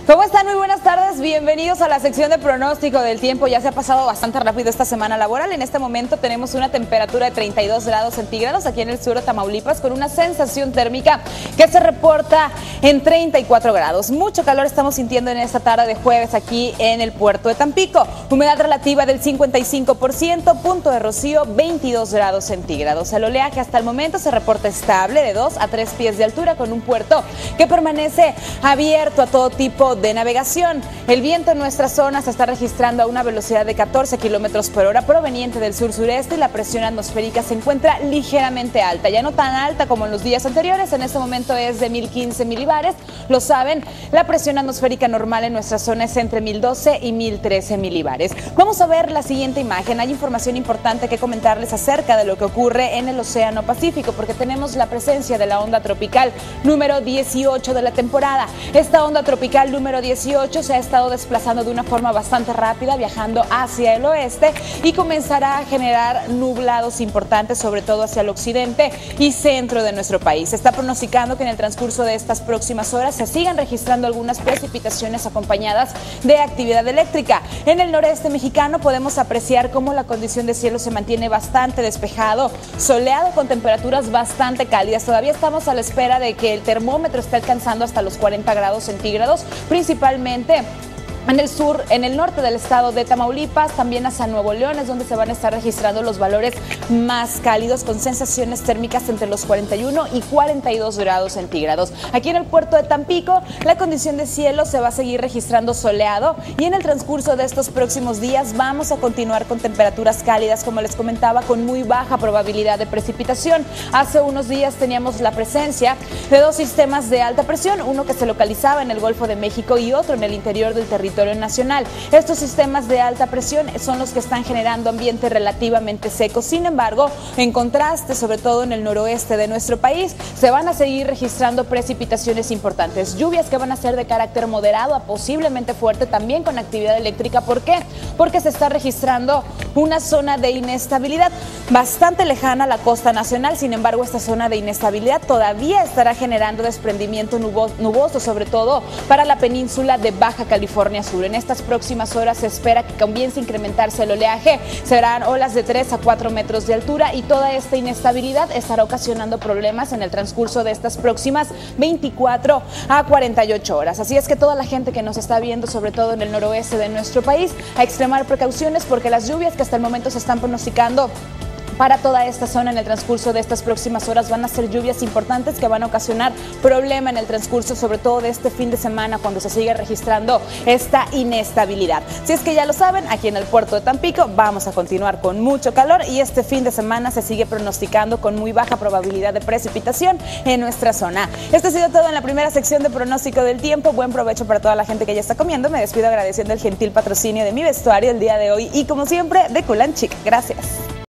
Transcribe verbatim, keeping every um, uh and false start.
¿Cómo están? Muy buenas tardes, bienvenidos a la sección de pronóstico del tiempo. Ya se ha pasado bastante rápido esta semana laboral. En este momento tenemos una temperatura de treinta y dos grados centígrados aquí en el sur de Tamaulipas, con una sensación térmica que se reporta en treinta y cuatro grados. Mucho calor estamos sintiendo en esta tarde de jueves aquí en el puerto de Tampico. Humedad relativa del cincuenta y cinco por ciento, punto de rocío veintidós grados centígrados. El oleaje hasta el momento se reporta estable de dos a tres pies de altura, con un puerto que permanece abierto a todo tipo de navegación. El viento en nuestra zona se está registrando a una velocidad de catorce kilómetros por hora proveniente del sur-sureste, y la presión atmosférica se encuentra ligeramente alta, ya no tan alta como en los días anteriores. En este momento es de mil quince milibares. Lo saben, la presión atmosférica normal en nuestra zona es entre mil doce y mil trece milibares. Vamos a ver la siguiente imagen. Hay información importante que comentarles acerca de lo que ocurre en el Océano Pacífico, porque tenemos la presencia de la onda tropical número dieciocho de la temporada. Esta onda tropical número dieciocho se ha estado desplazando de una forma bastante rápida, viajando hacia el oeste, y comenzará a generar nublados importantes, sobre todo hacia el occidente y centro de nuestro país. Se está pronosticando que en el transcurso de estas próximas horas se sigan registrando algunas precipitaciones acompañadas de actividad eléctrica. En el noreste mexicano podemos apreciar cómo la condición de cielo se mantiene bastante despejado, soleado, con temperaturas bastante cálidas. Todavía estamos a la espera de que el termómetro esté alcanzando hasta los cuarenta grados centígrados, principalmente en el sur, en el norte del estado de Tamaulipas, también hacia Nuevo León, es donde se van a estar registrando los valores más cálidos, con sensaciones térmicas entre los cuarenta y uno y cuarenta y dos grados centígrados. Aquí en el puerto de Tampico, la condición de cielo se va a seguir registrando soleado, y en el transcurso de estos próximos días vamos a continuar con temperaturas cálidas, como les comentaba, con muy baja probabilidad de precipitación. Hace unos días teníamos la presencia de dos sistemas de alta presión, uno que se localizaba en el Golfo de México y otro en el interior del territorio nacional. Estos sistemas de alta presión son los que están generando ambiente relativamente seco. Sin embargo, en contraste, sobre todo en el noroeste de nuestro país, se van a seguir registrando precipitaciones importantes, lluvias que van a ser de carácter moderado a posiblemente fuerte, también con actividad eléctrica. ¿Por qué? Porque se está registrando una zona de inestabilidad bastante lejana a la costa nacional. Sin embargo, esta zona de inestabilidad todavía estará generando desprendimiento nuboso, sobre todo para la península de Baja California Sur. En estas próximas horas se espera que comience a incrementarse el oleaje. Serán olas de tres a cuatro metros de altura, y toda esta inestabilidad estará ocasionando problemas en el transcurso de estas próximas veinticuatro a cuarenta y ocho horas. Así es que toda la gente que nos está viendo, sobre todo en el noroeste de nuestro país, a extremar precauciones, porque las lluvias que hasta el momento se están pronosticando para toda esta zona en el transcurso de estas próximas horas van a ser lluvias importantes que van a ocasionar problema en el transcurso, sobre todo de este fin de semana, cuando se sigue registrando esta inestabilidad. Si es que ya lo saben, aquí en el puerto de Tampico vamos a continuar con mucho calor, y este fin de semana se sigue pronosticando con muy baja probabilidad de precipitación en nuestra zona. Esto ha sido todo en la primera sección de pronóstico del tiempo. Buen provecho para toda la gente que ya está comiendo. Me despido agradeciendo el gentil patrocinio de mi vestuario el día de hoy, y como siempre, de Cool and Chic. Gracias.